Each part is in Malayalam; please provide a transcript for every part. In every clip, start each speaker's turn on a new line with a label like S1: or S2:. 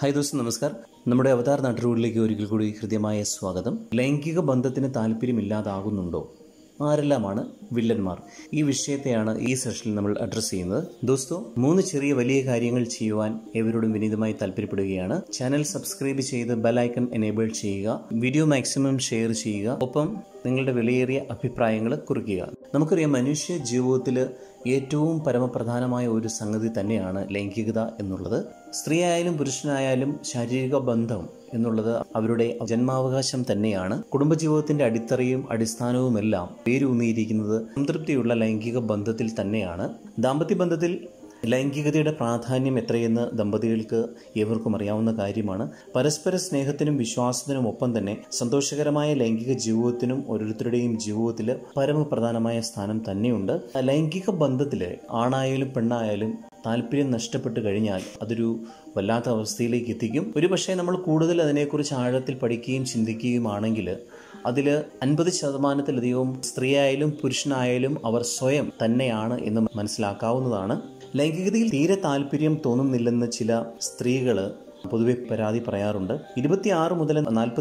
S1: ഹായ് ദോസ്തം, നമസ്കാർ. നമ്മുടെ അവതാർ നാട്ടുകളിലേക്ക് ഒരിക്കൽ കൂടി ഹൃദ്യമായ സ്വാഗതം. ലൈംഗിക ബന്ധത്തിന് താല്പര്യമില്ലാതാകുന്നുണ്ടോ? ആരെല്ലാമാണ് വില്ലന്മാർ? ഈ വിഷയത്തെയാണ് ഈ സെഷനിൽ നമ്മൾ അഡ്രസ്സ് ചെയ്യുന്നത്. ദോസ്തോ, 3 ചെറിയ വലിയ കാര്യങ്ങൾ ചെയ്യുവാൻ ഏവരോടും വിനീതമായി താല്പര്യപ്പെടുകയാണ്. ചാനൽ സബ്സ്ക്രൈബ് ചെയ്ത് ബെൽ-ഐക്കൺ എനേബിൾ ചെയ്യുക, വീഡിയോ മാക്സിമം ഷെയർ ചെയ്യുക, ഒപ്പം നിങ്ങളുടെ വിലയേറിയ അഭിപ്രായങ്ങൾ കുറിക്കുക. നമുക്കറിയാം, മനുഷ്യ ജീവിതത്തിൽ ഏറ്റവും പരമപ്രധാനമായ ഒരു സംഗതി തന്നെയാണ് ലൈംഗികത എന്നുള്ളത്. സ്ത്രീയായാലും പുരുഷനായാലും ശാരീരിക ബന്ധം എന്നുള്ളത് അവരുടെ ജന്മാവകാശം തന്നെയാണ്. കുടുംബജീവിതത്തിന്റെ അടിത്തറയും അടിസ്ഥാനവുമെല്ലാം വേരൂന്നിയിരിക്കുന്നത് സംതൃപ്തിയുള്ള ലൈംഗിക ബന്ധത്തിൽ തന്നെയാണ്. ദാമ്പത്യ ബന്ധത്തിൽ ലൈംഗികതയുടെ പ്രാധാന്യം എത്രയെന്ന് ദമ്പതികൾക്ക് ഏവർക്കും അറിയാവുന്ന കാര്യമാണ്. പരസ്പര സ്നേഹത്തിനും വിശ്വാസത്തിനും ഒപ്പം തന്നെ സന്തോഷകരമായ ലൈംഗിക ജീവിതത്തിനും ഓരോരുത്തരുടെയും ജീവിതത്തിൽ പരമപ്രധാനമായ സ്ഥാനം തന്നെയുണ്ട്. ലൈംഗിക ബന്ധത്തിൽ ആണായാലും പെണ്ണായാലും താല്പര്യം നഷ്ടപ്പെട്ടു കഴിഞ്ഞാൽ അതൊരു വല്ലാത്ത അവസ്ഥയിലേക്ക് എത്തിക്കും. ഒരുപക്ഷെ നമ്മൾ കൂടുതൽ അതിനെക്കുറിച്ച് ആഴത്തിൽ പഠിക്കുകയും ചിന്തിക്കുകയുമാണെങ്കിൽ അതിൽ 50% സ്ത്രീയായാലും പുരുഷനായാലും അവർ സ്വയം തന്നെയാണ് എന്ന് മനസ്സിലാക്കാവുന്നതാണ്. ലൈംഗികതയിൽ തീരെ താല്പര്യം തോന്നുന്നില്ലെന്ന് ചില സ്ത്രീകൾ പൊതുവെ പരാതി പറയാറുണ്ട്. 26 മുതൽ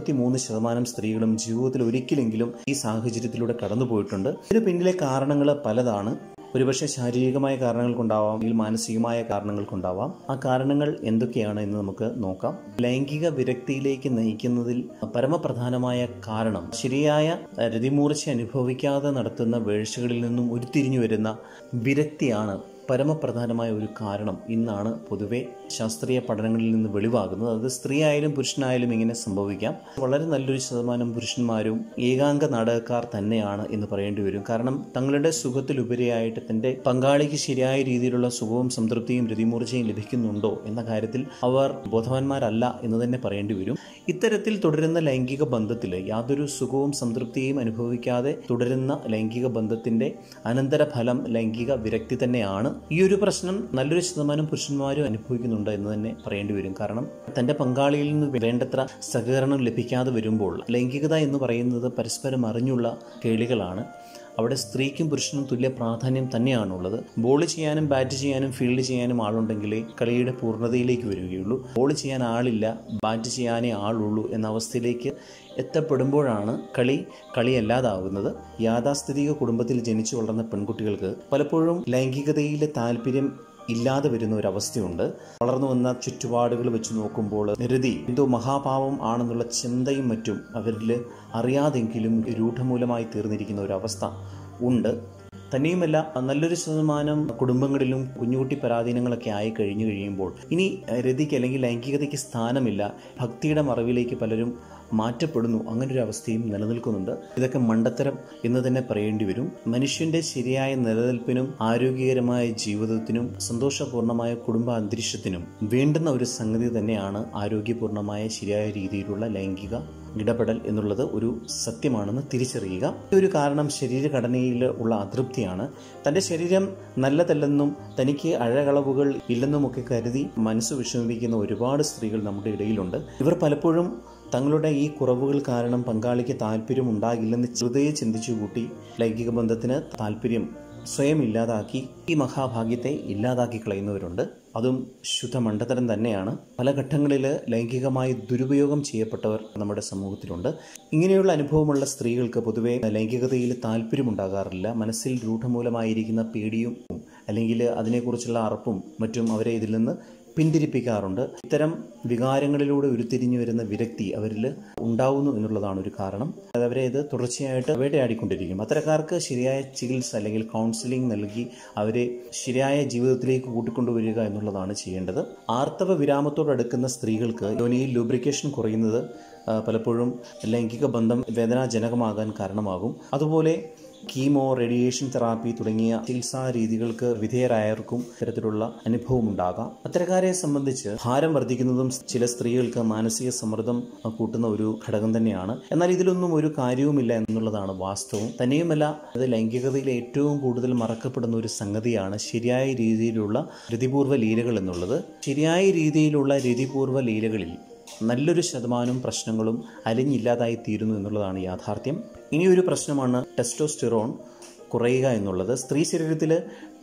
S1: 43% സ്ത്രീകളും ജീവിതത്തിൽ ഒരിക്കലെങ്കിലും ഈ സാഹചര്യത്തിലൂടെ കടന്നുപോയിട്ടുണ്ട്. ഇതിന് പിന്നിലെ കാരണങ്ങൾ പലതാണ്. ഒരുപക്ഷെ ശാരീരികമായ കാരണങ്ങൾ കൊണ്ടാവാം, അല്ലെങ്കിൽ മാനസികമായ കാരണങ്ങൾ കൊണ്ടാവാം. ആ കാരണങ്ങൾ എന്തൊക്കെയാണ് എന്ന് നമുക്ക് നോക്കാം. ലൈംഗിക വിരക്തിയിലേക്ക് നയിക്കുന്നതിൽ പരമപ്രധാനമായ കാരണം ശരിയായ രതിമൂർച്ച അനുഭവിക്കാതെ നടത്തുന്ന വേഴ്ചകളിൽ നിന്നും ഉരുത്തിരിഞ്ഞു വരുന്ന വിരക്തിയാണ് പരമപ്രധാനമായ ഒരു കാരണം ഇന്നാണ് പൊതുവെ ശാസ്ത്രീയ പഠനങ്ങളിൽ നിന്ന് വെളിവാകുന്നത്. അത് സ്ത്രീ ആയാലും പുരുഷനായാലും ഇങ്ങനെ സംഭവിക്കാം. വളരെ നല്ലൊരു ശതമാനം പുരുഷന്മാരും ഏകാംഗ നാടകക്കാർ തന്നെയാണ് എന്ന് പറയേണ്ടി വരും. കാരണം തങ്ങളുടെ സുഖത്തിലുപരിയായിട്ട് തന്റെ പങ്കാളിക്ക് ശരിയായ രീതിയിലുള്ള സുഖവും സംതൃപ്തിയും രതിമൂർച്ചയും ലഭിക്കുന്നുണ്ടോ എന്ന കാര്യത്തിൽ അവർ ബോധവാന്മാരല്ല എന്ന് തന്നെ പറയേണ്ടി വരും. ഇത്തരത്തിൽ തുടരുന്ന ലൈംഗിക ബന്ധത്തിൽ യാതൊരു സുഖവും സംതൃപ്തിയും അനുഭവിക്കാതെ തുടരുന്ന ലൈംഗിക ബന്ധത്തിന്റെ അനന്തരഫലം ലൈംഗിക വിരക്തി തന്നെയാണ്. ഈ ഒരു പ്രശ്നം നല്ലൊരു ശതമാനം പുരുഷന്മാരും അനുഭവിക്കുന്നുണ്ട് എന്ന് തന്നെ പറയേണ്ടി വരും. കാരണം തന്റെ പങ്കാളിയിൽ നിന്ന് വേണ്ടത്ര സഹകരണം ലഭിക്കാതെ വരുമ്പോൾ ലൈംഗികത എന്ന് പറയുന്നത് പരസ്പരം അറിഞ്ഞുള്ള കേളികളാണ്. അവിടെ സ്ത്രീക്കും പുരുഷനും തുല്യ പ്രാധാന്യം തന്നെയാണുള്ളത്. ബോൾ ചെയ്യാനും ബാറ്റ് ചെയ്യാനും ഫീൽഡ് ചെയ്യാനും ആളുണ്ടെങ്കിലേ കളിയുടെ പൂർണ്ണതയിലേക്ക് വരികയുള്ളൂ. ബോൾ ചെയ്യാൻ ആളില്ല, ബാറ്റ് ചെയ്യാനേ ആളുള്ളൂ എന്ന അവസ്ഥയിലേക്ക് എത്തപ്പെടുമ്പോഴാണ് കളിയല്ലാതാവുന്നത്. യാഥാസ്ഥിതിക കുടുംബത്തിൽ ജനിച്ചു വളർന്ന പെൺകുട്ടികൾക്ക് പലപ്പോഴും ലൈംഗികതയിലെ താല്പര്യം ഇല്ലാതെ വരുന്ന ഒരവസ്ഥയുണ്ട്. വളർന്നു വന്ന ചുറ്റുപാടുകൾ വെച്ച് നോക്കുമ്പോൾ രതി എന്തോ മഹാപാവം ആണെന്നുള്ള ചിന്തയും മറ്റും അവരിൽ അറിയാതെങ്കിലും രൂഢമൂലമായി തീർന്നിരിക്കുന്ന ഒരവസ്ഥ ഉണ്ട്. തന്നെയുമല്ല, നല്ലൊരു ശതമാനം കുടുംബങ്ങളിലും കുഞ്ഞുകുട്ടി പരാധീനങ്ങളൊക്കെ ആയി കഴിയുമ്പോൾ ഇനി രതിക്ക് അല്ലെങ്കിൽ ലൈംഗികതയ്ക്ക് സ്ഥാനമില്ല. ഭക്തിയുടെ മറവിലേക്ക് പലരും മാറ്റപ്പെടുന്നു. അങ്ങനൊരു അവസ്ഥയും നിലനിൽക്കുന്നുണ്ട്. ഇതൊക്കെ മണ്ടത്തരം എന്ന് തന്നെ പറയേണ്ടി വരും. മനുഷ്യന്റെ ശരിയായ നിലനിൽപ്പിനും ആരോഗ്യകരമായ ജീവിതത്തിനും സന്തോഷപൂർണമായ കുടുംബ അന്തരീക്ഷത്തിനും വേണ്ടുന്ന ഒരു സംഗതി തന്നെയാണ് ആരോഗ്യപൂർണമായ ശരിയായ രീതിയിലുള്ള ലൈംഗിക ഇടപെടൽ എന്നുള്ളത് ഒരു സത്യമാണെന്ന് തിരിച്ചറിയുക. ഒരു കാരണം ശരീരഘടനയിൽ ഉള്ള അതൃപ്തിയാണ്. തൻ്റെ ശരീരം നല്ലതല്ലെന്നും തനിക്ക് അഴകളവുകൾ ഇല്ലെന്നുമൊക്കെ കരുതി മനസ്സ് വിഷമിപ്പിക്കുന്ന ഒരുപാട് സ്ത്രീകൾ നമ്മുടെ ഇടയിലുണ്ട്. ഇവർ പലപ്പോഴും തങ്ങളുടെ ഈ കുറവുകൾ കാരണം പങ്കാളിക്ക് താല്പര്യം ഉണ്ടാകില്ലെന്ന് ഹൃദയെ ചിന്തിച്ചു കൂട്ടി ലൈംഗിക ബന്ധത്തിന് താല്പര്യം സ്വയം ഇല്ലാതാക്കി ഈ മഹാഭാഗ്യത്തെ ഇല്ലാതാക്കി കളയുന്നവരുണ്ട്. അതും ശുദ്ധ മണ്ടത്തരം തന്നെയാണ്. പല ഘട്ടങ്ങളിൽ ലൈംഗികമായി ദുരുപയോഗം ചെയ്യപ്പെട്ടവർ നമ്മുടെ സമൂഹത്തിലുണ്ട്. ഇങ്ങനെയുള്ള അനുഭവമുള്ള സ്ത്രീകൾക്ക് പൊതുവെ ലൈംഗികതയിൽ താല്പര്യമുണ്ടാകാറില്ല. മനസ്സിൽ രൂഢമൂലമായിരിക്കുന്ന പേടിയും അല്ലെങ്കിൽ അതിനെക്കുറിച്ചുള്ള അറപ്പും മറ്റും അവരെ ഇതിൽ നിന്ന് പിന്തിരിപ്പിക്കാറുണ്ട്. ഇത്തരം വികാരങ്ങളിലൂടെ ഉരുത്തിരിഞ്ഞു വരുന്ന വിരക്തി അവരിൽ ഉണ്ടാവുന്നു എന്നുള്ളതാണ് ഒരു കാരണം. അവരെ ഇത് തുടർച്ചയായിട്ട് വേട്ടയാടിക്കൊണ്ടിരിക്കും. അത്തരക്കാർക്ക് ശരിയായ ചികിത്സ അല്ലെങ്കിൽ കൗൺസിലിംഗ് നൽകി അവരെ ശരിയായ ജീവിതത്തിലേക്ക് കൂട്ടിക്കൊണ്ടുവരിക എന്നുള്ളതാണ് ചെയ്യേണ്ടത്. ആർത്തവ വിരാമത്തോടടുക്കുന്ന സ്ത്രീകൾക്ക് യോനിയിൽ ലൂബ്രിക്കേഷൻ കുറയുന്നത് പലപ്പോഴും ലൈംഗിക ബന്ധം വേദനാജനകമാകാൻ കാരണമാകും. അതുപോലെ കീമോ, റേഡിയേഷൻ തെറാപ്പി തുടങ്ങിയ ചികിത്സാ രീതികൾക്ക് വിധേയരായവർക്കും ഇത്തരത്തിലുള്ള അനുഭവം ഉണ്ടാകാം. അത്തരക്കാരെ സംബന്ധിച്ച് ഭാരം വർദ്ധിക്കുന്നതും ചില സ്ത്രീകൾക്ക് മാനസിക സമ്മർദ്ദം കൂട്ടുന്ന ഒരു ഘടകം തന്നെയാണ്. എന്നാൽ ഇതിലൊന്നും ഒരു കാര്യവുമില്ല എന്നുള്ളതാണ് വാസ്തവം. തന്നെയുമല്ല, അത് ലൈംഗികതയിൽ ഏറ്റവും കൂടുതൽ മറക്കപ്പെടുന്ന ഒരു സംഗതിയാണ് ശരിയായ രീതിയിലുള്ള രതിപൂർവ്വ ലീലകൾ എന്നുള്ളത്. ശരിയായ രീതിയിലുള്ള രതിപൂർവ്വ ലീലകളിൽ നല്ലൊരു ശതമാനം പ്രശ്നങ്ങളും അലിഞ്ഞില്ലാതായി തീരുന്നു എന്നുള്ളതാണ് യാഥാർത്ഥ്യം. ഇനിയൊരു പ്രശ്നമാണ് ടെസ്റ്റോസ്റ്റിറോൺ കുറയുക എന്നുള്ളത്. സ്ത്രീ ശരീരത്തിൽ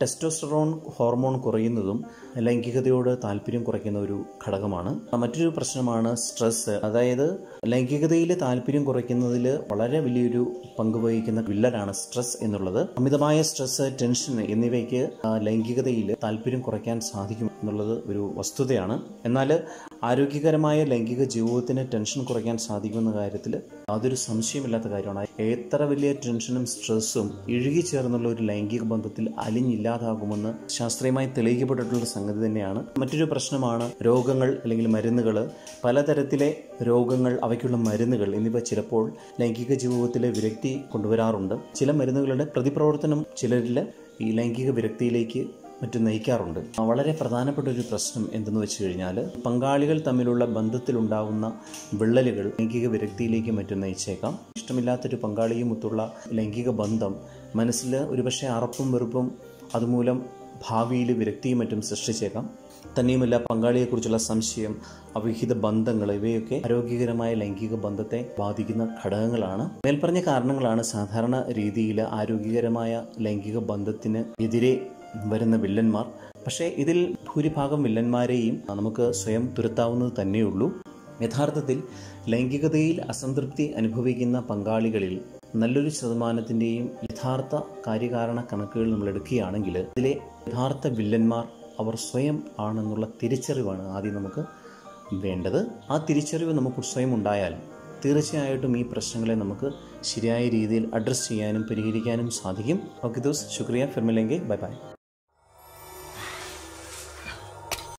S1: ടെസ്റ്റോസ്റ്ററോൺ ഹോർമോൺ കുറയുന്നതും ലൈംഗികതയോട് താല്പര്യം കുറയ്ക്കുന്ന ഒരു ഘടകമാണ്. മറ്റൊരു പ്രശ്നമാണ് സ്ട്രെസ്. അതായത് ലൈംഗികതയിൽ താല്പര്യം കുറയ്ക്കുന്നതിൽ വളരെ വലിയൊരു പങ്ക് വഹിക്കുന്ന വില്ലനാണ് സ്ട്രെസ് എന്നുള്ളത്. അമിതമായ സ്ട്രെസ്, ടെൻഷൻ എന്നിവയ്ക്ക് ലൈംഗികതയിൽ താല്പര്യം കുറയ്ക്കാൻ സാധിക്കും എന്നുള്ളത് ഒരു വസ്തുതയാണ്. എന്നാൽ ആരോഗ്യകരമായ ലൈംഗിക ജീവിതത്തിന് ടെൻഷൻ കുറയ്ക്കാൻ സാധിക്കുമെന്ന കാര്യത്തിൽ യാതൊരു സംശയമില്ലാത്ത കാര്യമാണ്. എത്ര വലിയ ടെൻഷനും സ്ട്രെസ്സും ഇഴുകിച്ചേർന്നുള്ള ഒരു ലൈംഗിക ബന്ധത്തിൽ അലിഞ്ഞില്ലാതാകുമെന്ന് ശാസ്ത്രീയമായി തെളിയിക്കപ്പെട്ടിട്ടുള്ള സംഗതി തന്നെയാണ്. മറ്റൊരു പ്രശ്നമാണ് രോഗങ്ങൾ അല്ലെങ്കിൽ മരുന്നുകൾ. പലതരത്തിലെ രോഗങ്ങൾ, അവയ്ക്കുള്ള മരുന്നുകൾ എന്നിവ ചിലപ്പോൾ ലൈംഗിക ജീവിതത്തിലെ വിരക്തി കൊണ്ടുവരാറുണ്ട്. ചില മരുന്നുകളുടെ പ്രതിപ്രവർത്തനം ചിലരിൽ ഈ ലൈംഗിക വിരക്തിയിലേക്ക് മറ്റും നയിക്കാറുണ്ട്. വളരെ പ്രധാനപ്പെട്ട ഒരു പ്രശ്നം എന്തെന്ന് വെച്ച് കഴിഞ്ഞാൽ, പങ്കാളികൾ തമ്മിലുള്ള ബന്ധത്തിലുണ്ടാകുന്ന വിള്ളലുകൾ ലൈംഗിക വിരക്തിയിലേക്ക് മറ്റും നയിച്ചേക്കാം. ഇഷ്ടമില്ലാത്തൊരു പങ്കാളിയുമൊത്തുള്ള ലൈംഗിക ബന്ധം മനസ്സിൽ ഒരുപക്ഷെ അറപ്പും വെറുപ്പും അതുമൂലം ഭാവിയിൽ വിരക്തിയും മറ്റും സൃഷ്ടിച്ചേക്കാം. തന്നെയുമല്ല, പങ്കാളിയെക്കുറിച്ചുള്ള സംശയം, അവിഹിത ബന്ധങ്ങൾ ഇവയൊക്കെ ആരോഗ്യകരമായ ലൈംഗിക ബന്ധത്തെ ബാധിക്കുന്ന ഘടകങ്ങളാണ്. മേൽപ്പറഞ്ഞ കാരണങ്ങളാണ് സാധാരണ രീതിയിൽ ആരോഗ്യകരമായ ലൈംഗിക ബന്ധത്തിന് എതിരെ വരുന്ന വില്ലന്മാർ. പക്ഷേ ഇതിൽ ഭൂരിഭാഗം വില്ലന്മാരെയും നമുക്ക് സ്വയം തുരത്താവുന്നത് തന്നെയുള്ളൂ. യഥാർത്ഥത്തിൽ ലൈംഗികതയിൽ അസംതൃപ്തി അനുഭവിക്കുന്ന പങ്കാളികളിൽ നല്ലൊരു ശതമാനത്തിൻ്റെയും യഥാർത്ഥ കാര്യകാരണ കണക്കുകൾ നമ്മൾ എടുക്കുകയാണെങ്കിൽ ഇതിലെ യഥാർത്ഥ വില്ലന്മാർ അവർ സ്വയം ആണെന്നുള്ള തിരിച്ചറിവാണ് ആദ്യം നമുക്ക് വേണ്ടത്. ആ തിരിച്ചറിവ് നമുക്ക് സ്വയം ഉണ്ടായാൽ തീർച്ചയായിട്ടും ഈ പ്രശ്നങ്ങളെ നമുക്ക് ശരിയായ രീതിയിൽ അഡ്രസ്സ് ചെയ്യാനും പരിഹരിക്കാനും സാധിക്കും. ഓക്കെ ദോസ്ത്, ശുക്രിയ. ഫിർ മിലേംഗെ. Bye by.